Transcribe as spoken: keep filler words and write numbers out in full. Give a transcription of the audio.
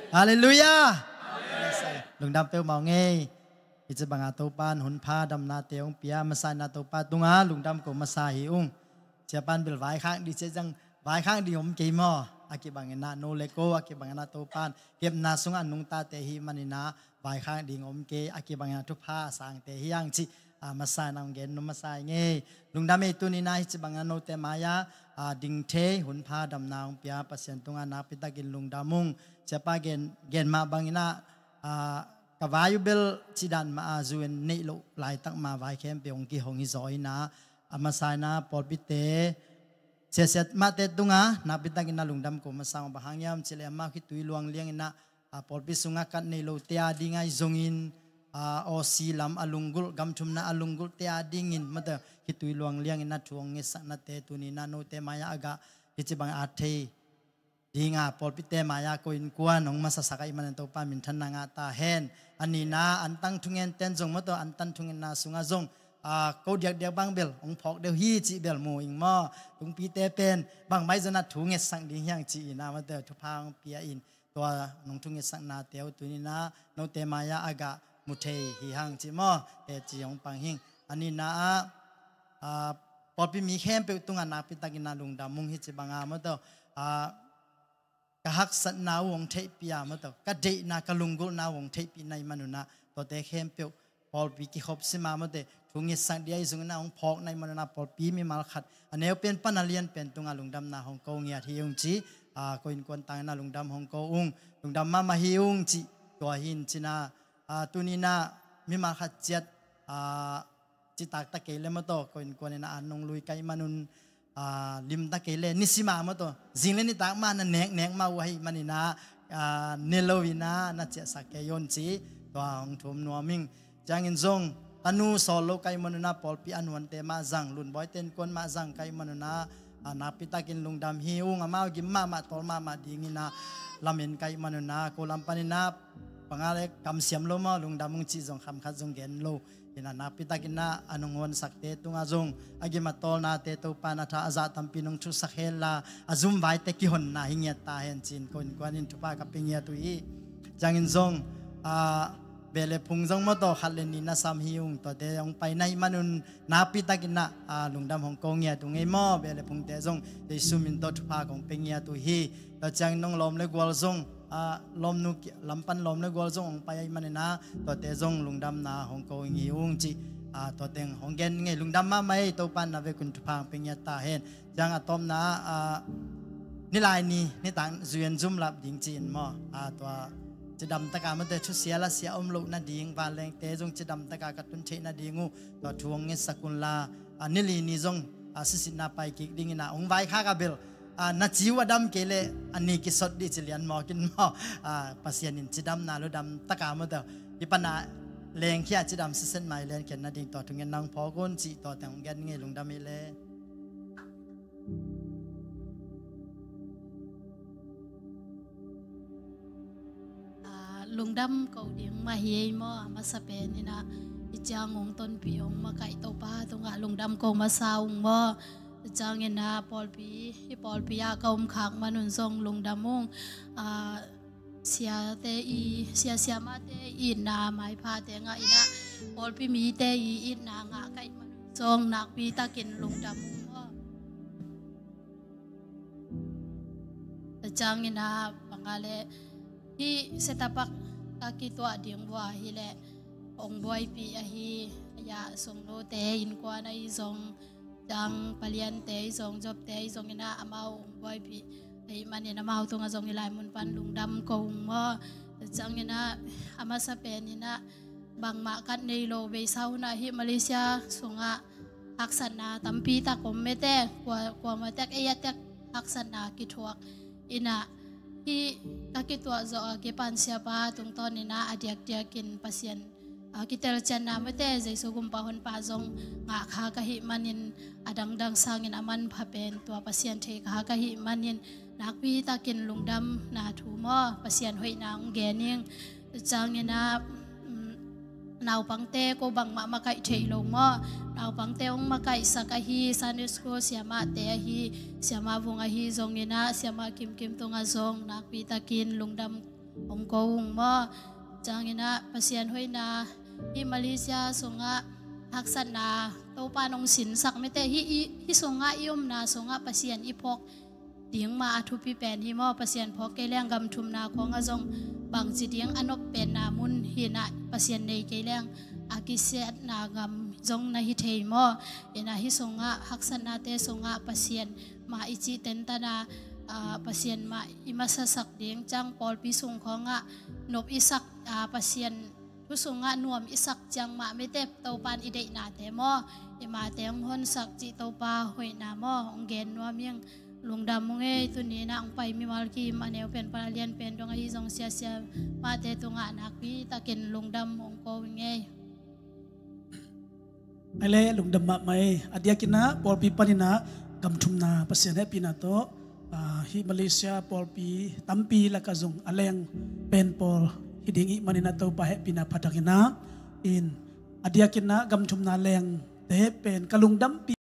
ฮาเลลูยาลุงดำเปียวมองเงยอิจบังอาตัวปานหุนพาดำนาเตียงเปียมาใส่นาตัวปาตุงาลุงดำก็มาใส่หิวเจ้าปานเบิลไว้ข้างดิเจจังไว้ข้างดิผมเกมออากิบังเงินนาโนเลโกอากิบังเงินนาตัวปานเก็บนาสุงอันนุงตาเตหิมันินาไว้ข้างดิผมเกอากิบังเงินทุพาสังเตหิยังจิมาใส่นางเกนนุมาใส่เงยลุงดำเอตุนินาอิจบังเงินโนเตมายาดิ่งเทหุนพาดำนาเปียปัสยันตุงานาปิตากินลุงดามุงเจ้าปาเกนเกนมาบังเงินกวายุเบลจิดันมาอาจุนนี่ลุไลตักมาไว้เข้มเปียงกีหงอิจอยนะอามาสายนะปอลปิเตเสียเสียมาเตตุงานาปิตักินาลุงดำก็มาสร้างบางอย่างเฉลี่ยมาคิดตุยลวงเลี้ยงนะปอลปิสุงากันนี่ลุเตียดิ่งไอจงอินอสีลำอลุงกุลกำชุมนะอลุงกุลเตียดิ่งอินมาเตคิดตุยลวงเลี้ยงนะทวงเงสักนาเตตุนีนาโนเตมายาอากาฮิจิบังอาเทดีงาปอลปิเตมายาโกอินกวนองมาสักไอมันตัวปามินทันนางาตาเฮนอันนี้นะอันตั้งทุ่งเงินเต้นจงมาตัวอันตั้งทุ่งเงินนาสุงาจงอ่าเขาเดียกเดียกบางเบลองพอกเดียวฮีจีเบลโมอิงมอตุงปีเตเป็นบางไม่จะนัดทุ่งเงินสังดีอย่างจีนะมาตัวทุพางเปียอินตัวน้องทุ่งเงินสังนาเตียวตัวนี้นะโนเตมายาอากามุเทฮีหังจีมอเตจีองปังหิงอันนี้นะอ่าปอดปีมีเข้มเปตุงอันนาปิตากินาลุงดามุงฮิจิบางอามาตัวอ่ากะฮักสันนาวงเทปียมาตัวกะเดนากะลุงกุลนาวงเทปีในมนุนะตัวเตเข้มเปียวพอปีกิขบสิมามาเตทุงเงสังเดียสุงนาองพอกในมนุนะพอปีมีมาลขัดอันนี้เป็นปนัลเลียนเป็นตุงาลุงดำนาฮงโกงเงียที่ยงจีอ่าโกอินกวนตังนาลุงดำฮงโกอุงลุงดำมามาฮิยงจีตัวหินจีนาอ่าตุนีนามีมาขัดเจ็ดอ่าจิตากตะเกลมาตัวโกอินกวนนาอันนงลุยไกมานุนลิมตะเกเลนิสิมามาตัวจิงเลนิตากมานั่นเนกเนกมาไว้มันนี่นะเนโลวินานัจเจสักเกยอนจีตัวของทุ่มนัวมิงจางอินซงตานูโซโลไกมันนาปอลปีอันวันเตมาจังลุนบอยเต้นกวนมาจังไกมันนานาปิตากินลุงดำฮิวงามากิมมามาตอลมามาดีงินาลามินไกมันนาโคลัมปานินาปังอะไรกำเสียมโลมาลุงดำมุงจีจงคำขัดจงเกนโลอินานาปิตากินนาอนุงวนสักเตตุงอาจงอากิมาตอลนาเตตุปานาทาอาซาตัมปินงชุสักเฮลาอาจุมไว้เตกิหนนาหิเงียตาเห็นจินคนกวนินทุปากับปิเงียตุอีจังอินซงเบลพุงจงมาต่อขัดเลนินาสามฮิวงต่อเตยงไปในมนุนนาปิตากินนาลุงดำฮงกงเงียตุงไอหม้อเบลพุงเตจงเตสุมินต่อทุปาของปิเงียตุฮีต่อจังนงลมเลกวลจงลมนุกลำปันลมเลกวลจงไปมันนะต่อเตจงลุงดำนาฮงกงฮิวงจีตัวเต็งของเกนไงลุงดำมาไม่ตัวปันนาเวกุนทุพังเป็นยาตาเห็นจังอะตอมนะนี่ลายนี้นี่ต่างจุยนจุ่มลับดิ่งจีนมั้งตัวจะดำตะการมันเตชุเสียละเสียอมลุนาดิ่งวานแรงเตจงจะดำตะการกัดตุนเชนาดิ่งูตัวทวงเงสกุลลานิลีนิจงสิสินาไปกิกดิ่งนะองไว้ข้ากระเบลนัดจิวดำเกลอันนี้กิสดดิจิเลียนมอกินมั้งปัสยานินจะดำนาลุดำตะการมันเตอีปัญหาแรงขี้อาจจะดำเส้นไม้เล่นกันนั่นเองต่อถึงเงินนางพอก้นจีต่อแต่งเงินเงี้ยลุงดำไม่เล่ลุงดำเกาเดียงมาเฮียมอมาสเปนนี่นะอีจางงต้นปีองมาไก่โตป้าตรงอ่ะลุงดำเกามาซาวมอจางเงินนะปอลปีที่ปอลปียาเกาขางมาหนุนทรงลุงดำมงเสียเตอีเสียเสียมาเตอีนาไม้พาเตงะอีนะปอลปีมีเตอีอีนางะไก่มาทรงนักปีตะกินลุงดำมงมอจางเงินนะบังกาเลที่เสตปักตะกิตัวเดียงบัวฮิเลองบอยปีอหิยาสงโลเตอินกว่าในทรงจังปเลียนเตทรงจบเตทรงอินาอามาองบอยปีไอ้มันเนี่ยนามาตรงทรงอิลายมุนปันลุงดำกงมอจังอินาอามาสเปนอินะบางมากันในโลเบซาวนาฮิมาเลเซียสงะฮักษณาตัมปีตะกมเมเตกว่ากว่ามาเตกเอยัตเตกฮักษณากิทวกอินะที่ตะกิตัวจะอเก็บปันเสียป้าตรงตอนนี้นะอดียกเดียกินปัสยันกิเตอร์จันนาไม่แต่ใจสุกุมปะหนปะจงงาขากะหิมันินอดังดังสร้างเงินอามันพะเป็นตัวปัสยันเทขากะหิมันินนักวิตากินลุงดำนาถูมอปัสยันหอยนางเกนิงจางเงินนะนาวปังเตก็บังมามาไก่เทลงมอนาวปังเตองมาไก่สักฮีซันดิสโกเสียมาเตะฮีเสียมาวงฮีจงเงินนะเสียมากิมกิมตรงอาจงนักวิตากินลุงดำองกงมอจางอินะปัสยันห้อยนาที่มาเลเซียสงะฮักษนาโตปานองสินสักไม่แต่ฮิฮิสงะยมนาสงะปัสยันอีพกเดียงมาทุพิแปนฮิมอปัสยันพกเกลียงกำทุมนาของอาจงบางจีเดียงอนบเป็นนามุนฮินะปัสยันในเกลียงอากิเสตนากำจงนาฮิเทยมอเอนาฮิสงะฮักษนาเตสงะปัสยันมาอิจิเตนตนาปัสยันมาอิมาสักเดียงจังปอลปิสุงของะนบอิสักปัสยันผู้สงะนวมอิสักจังมาไม่เต็บเตาปานอิเดนาเตมออิมาเตงฮอนสักจิเตาปาหอยนามอองเกนนวมยังลุงดำมงเอตุนีนะองไปมีมาลกีมาเนวเป็นปลาเลียนเป็นดวงไอจงเสียเสียมาเตตุงะนักวิตะเกนลุงดำองโกวิงเอไอเล่ลุงดำมาไม่อดียกินะปอลปีปานินะกำทุมนาปัสยันให้ปีนาโตฮิมาเลเซียปอลปีตัมปีละกะจงอเลงเป็นปอลฮิดิงอิมานินาโตปะเฮปีนาพัดกินะอินอดียกินะกำทุมนาแรงเตเป็นกะลุงดำปี